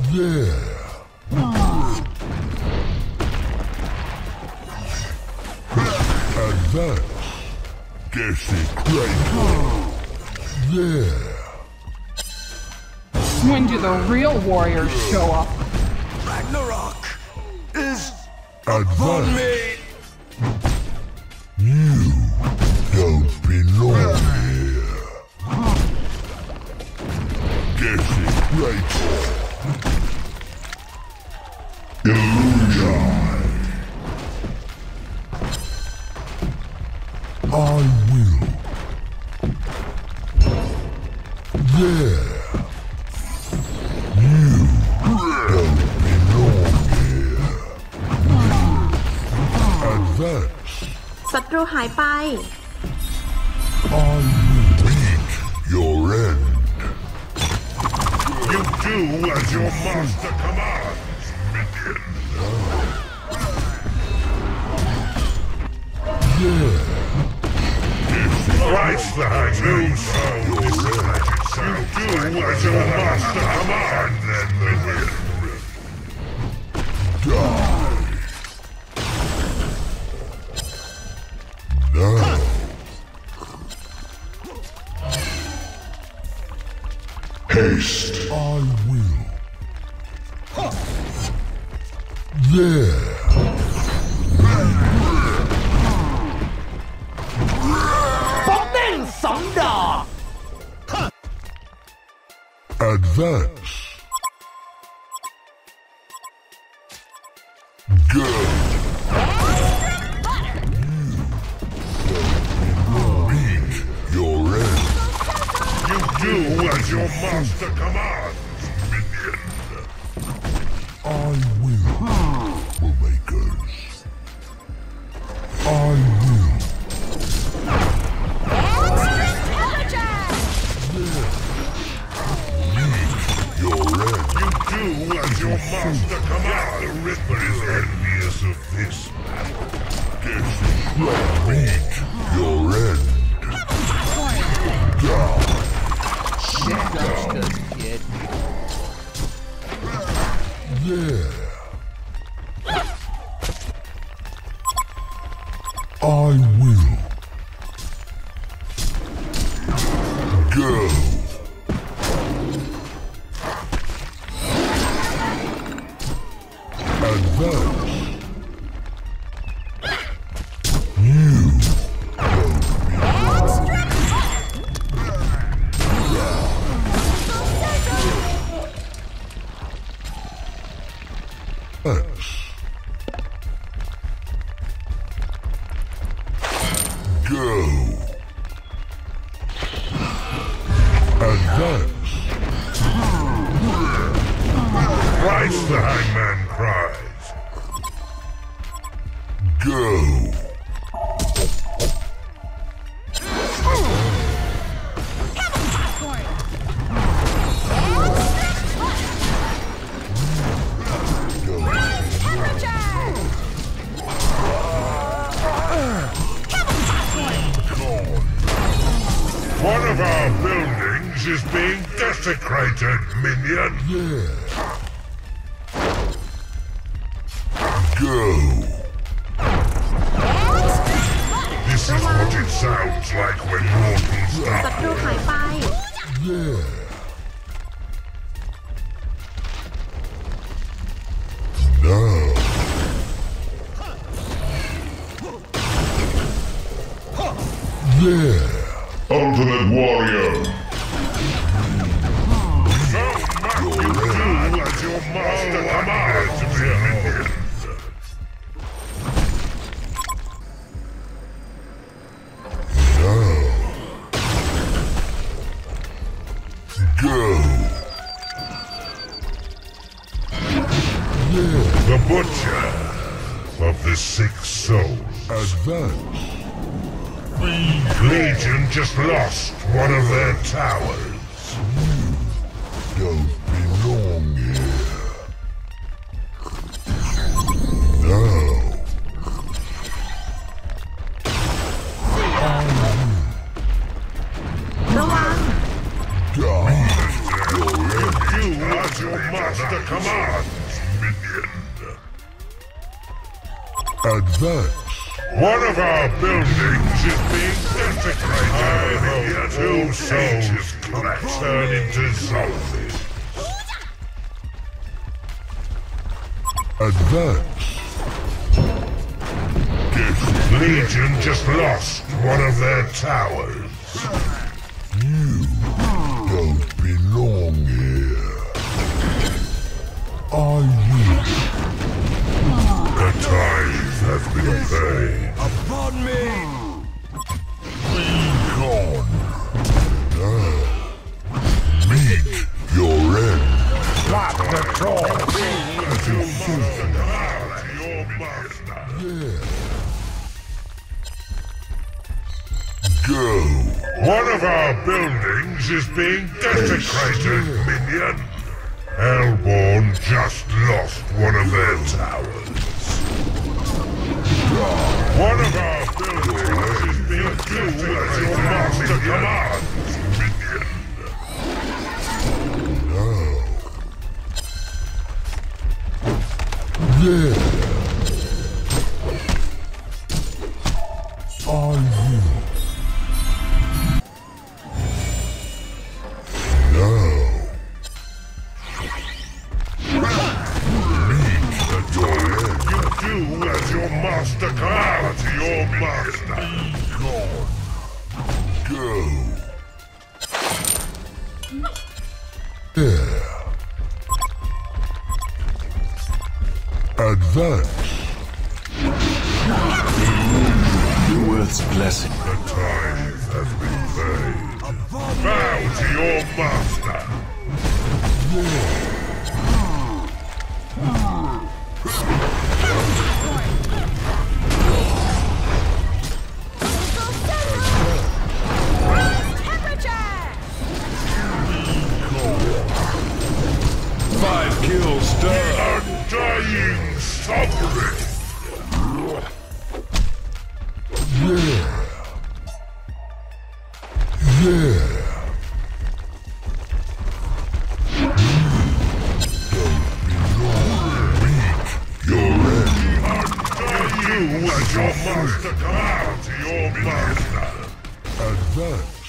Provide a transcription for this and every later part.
Yeah. Advance. Desecrate. Yeah. When do the real warriors show up? Ragnarok is upon Advance. me. You don't belong here. Desecrate. Illusion. I will. Yeah. You don't belong here. Advance. ศัตรูหายไป I will meet your end. You do as your master commands, minion. Yeah. Christ the Hangman's soul. You do as your master commands, then minion. Die. Now. Haste. I will. There. Advance. Go. Meet your end. You do as your master commands, minion. I will. Makers. I will. Your end. You do as your master commands. The Ripper is envious of this battle. Meet your end. Down. Justice, kid. Yeah. I will. Go. Advance. You don't Advance. Go. Advance. Christ the Hangman cries. Go. One of our buildings is being desecrated, minion. Yeah. Go. This is what it sounds like when mortals ศัตรู die. หายไป Yeah. Now. Yeah. Ultimate Warrior. So much you do as your master commands, minion. Now. Go. Yeah. The Butcher of the Six Souls. Advance. Legion just lost one of their towers. Don't belong here. Now. as your master commands, minion. Advance. One of our buildings is being desecrated. I hope two souls turn into zombies. Advance. Legion just lost one of their towers. You don't belong here. I will. The tithe has been paid. Upon me! Be gone. Meet your end. Lock the door. As your master commands, your master. Go. One of our buildings is being desecrated, minion. Hellborn just lost one of their towers. One of our buildings is being desecrated as your master commands, minion. Yeah. I will. Now. Meet the door. You do as your master commands, your master. Go. Yeah. Advance. Worth's blessing. The tithe has been paid. Bow to your master. Five kills done. Undying sovereign. Yeah. Yeah. You as your master commands, your master. Advance.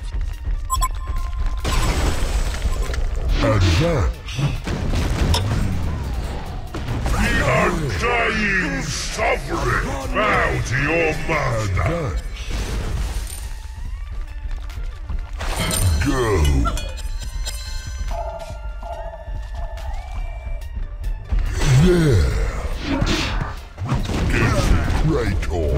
Advance. The undying sovereign. Bow to your master. Advance. Go. Yeah. Get right on.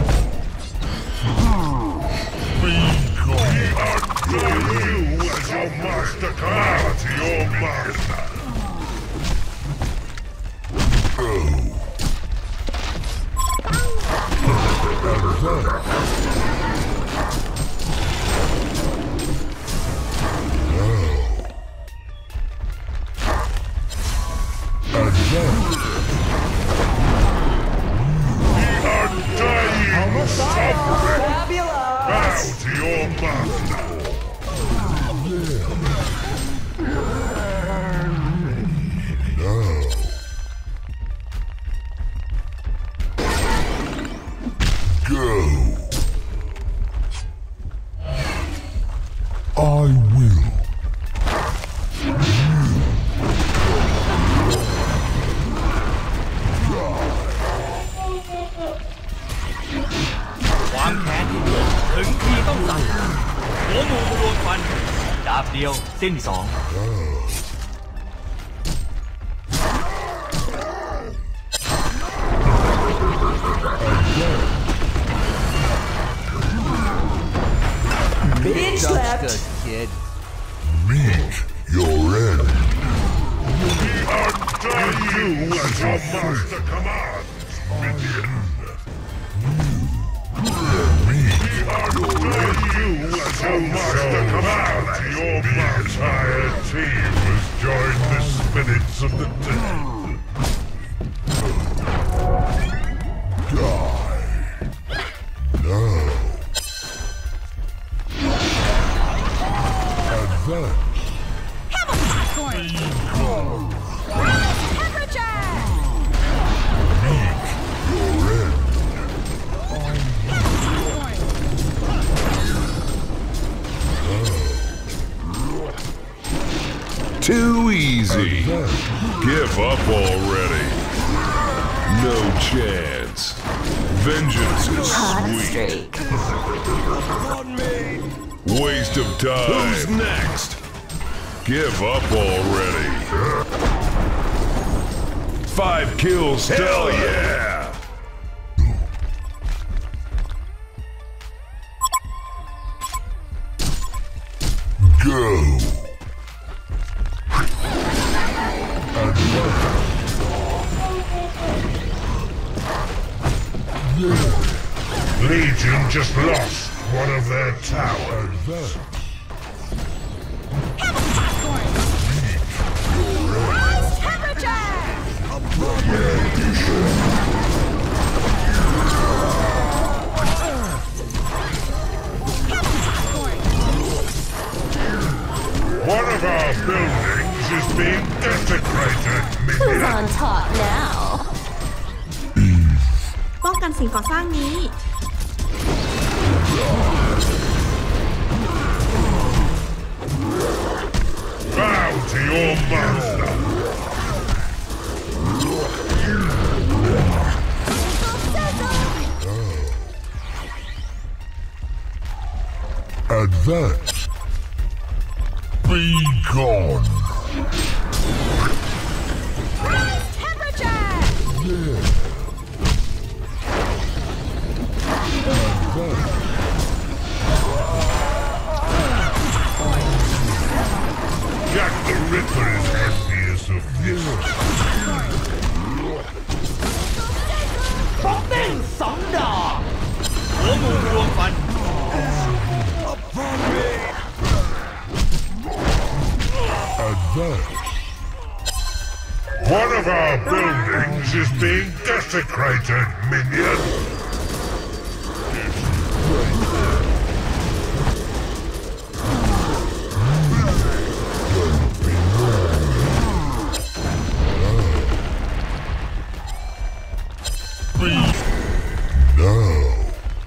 Be gone. You as your master commands, your master. Undying sovereign. Bow to your master. Go. I will. ความแค้นที่เกิดถึงที่ต้องสั่งหัวหมูกระโดนฟันดาบเดียวสิ้นสอง Bitch slapped. Good kid. Meet your end. Undying as your master commands, minion. You as your master commands, your entire team has joined the spirits of the dead. Die. Now. Advance. Have a popcorn! Give up already. No chance. Vengeance is Hot sweet. streak. Waste of time. Who's next? Give up already. 5 kills. Hell yeah! Go. Legion just lost one of their towers. One of our buildings is being desecrated, Who's minion. on top now? ป้องกันสิ่งก่อสร้างนี้ Bow to your master. Advance. Be gone. Jack the Ripper is envious of this. ป๊อกเด้ง2 ดอกหัวหมูรวมฟัน Advance. One of our buildings is being desecrated, minion. No.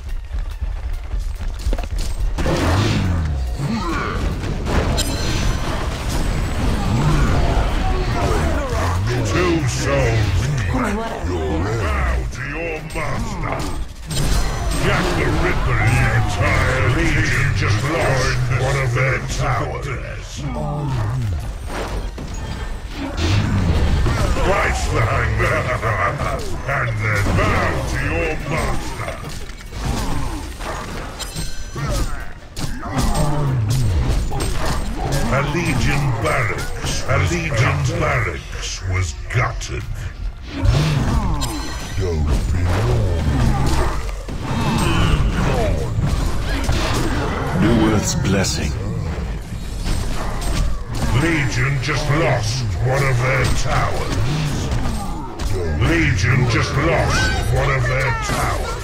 Two souls. What a Bow to your master. Jack the Ripper is entire legion just lost one of their towers. Twice the hangman. And then bow to your master. A legion's barracks was gutted. Don't be New Earth's blessing. Legion just lost one of their towers. Legion just lost one of their towers.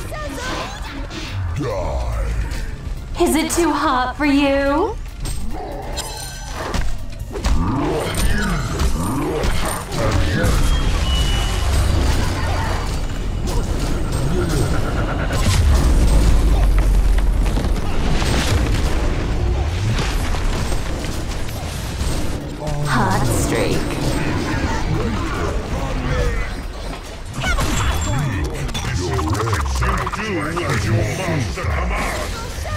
die. Is it too hot for you? Hot streak. Do as your master commands.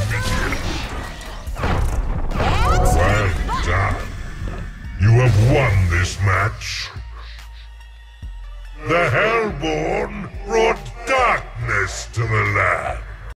Well done. You have won this match. The Hellborn brought darkness to the land.